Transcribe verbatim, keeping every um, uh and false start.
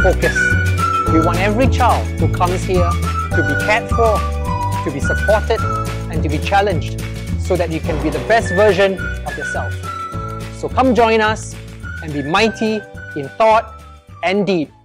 focus. We want every child who comes here to be cared for, to be supported, and to be challenged so that you can be the best version of yourself. So come join us and be mighty in thought and deed.